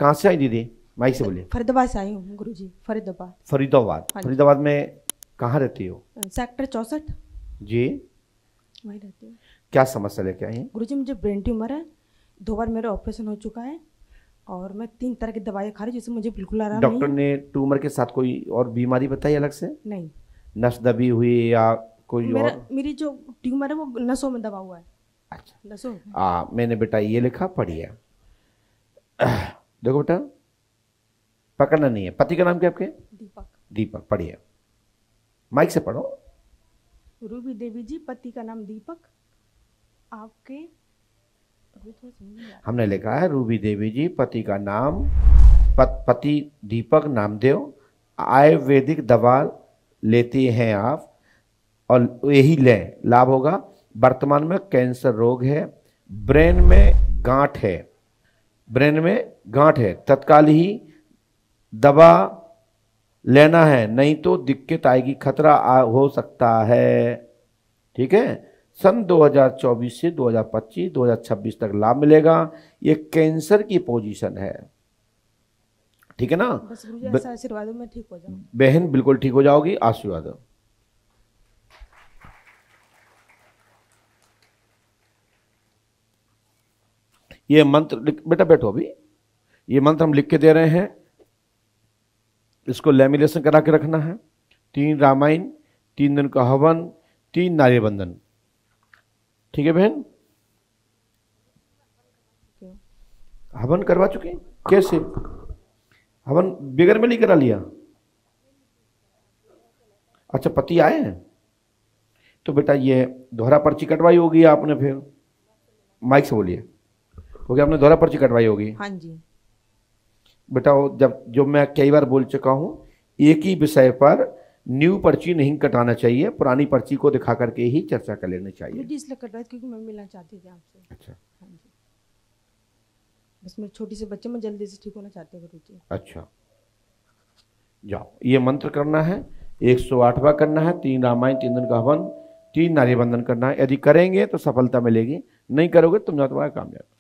कहाँ से आई दीदी? माइक से बोलिए। फरीदाबाद से आई हूँ गुरुजी, फरीदाबाद। फरीदाबाद। हाँ। फरीदाबाद में कहाँ रहती हो? सेक्टर 64 जी। वही रहती हूँ। क्या समस्या लेके आई हैं? गुरुजी मुझे ब्रेन ट्यूमर है, 2 बार मेरा ऑपरेशन हो चुका है और मैं 3 तरह की दवाइयाँ खा रही हूँ जिससे मुझे बिल्कुल आराम नहीं डॉक्टर है। ने ट्यूमर के साथ कोई और बीमारी बताई अलग से? नहीं, नस दबी हुई या कोई और? मेरी जो ट्यूमर है वो नसों में दबा हुआ है। अच्छा। नसों में। मैंने बेटा ये लिखा, पढ़िए। देखो बेटा, पकड़ना नहीं है। पति का नाम क्या आपके? दीपक। दीपक। पढ़िए, माइक से पढ़ो। रूबी देवी जी, पति का नाम दीपक। आपके हमने लिखा है रूबी देवी जी, पति का नाम पति दीपक नामदेव, आयुर्वेदिक दवा लेती हैं आप और यही लें, लाभ होगा। वर्तमान में कैंसर रोग है, ब्रेन में गांठ है, ब्रेन में गांठ है, तत्काल ही दवा लेना है, नहीं तो दिक्कत आएगी, खतरा हो सकता है। ठीक है। सन 2024 से 2025 2026 तक लाभ मिलेगा। ये कैंसर की पोजीशन है। ठीक है ना? बस गुरुजी ऐसा आशीर्वाद में ठीक हो जाऊं। बहन बिल्कुल ठीक हो जाओगी, आशीर्वाद दो। ये मंत्र बेटा बैठो अभी, ये मंत्र हम लिख के दे रहे हैं, इसको लैमिनेशन करा के रखना है। 3 रामायण, 3 दिन का हवन, 3 नारी बंधन। ठीक है बहन? हवन करवा चुके? कैसे हवन? बगैर में नहीं करा लिया? अच्छा, पति आए हैं तो बेटा ये दोहरा पर्ची कटवाई होगी आपने, फिर माइक से बोलिए। हो गया, आपने दोहरा पर्ची कटवाई होगी। हाँ जी बेटा वो जो मैं कई बार बोल चुका हूं, एक ही विषय पर न्यू पर्ची नहीं कटाना चाहिए, पुरानी पर्ची को दिखा करके ही चर्चा कर लेनी चाहिए। गुरुजी इसलिए कटवाई क्योंकि मैं मिलना चाहती थी आपसे। अच्छा। हाँ जी, बस मेरे छोटी से बच्चे, मैं जल्दी से ठीक होना चाहती हूँ गुरुजी। अच्छा, जाओ, ये मंत्र करना है, 108वां करना है, 3 रामायण, 3 दिन का हवन, 3 नारी बंधन करना है। यदि करेंगे तो सफलता मिलेगी, नहीं करोगे तुम ना तुम्हारा कामयाब।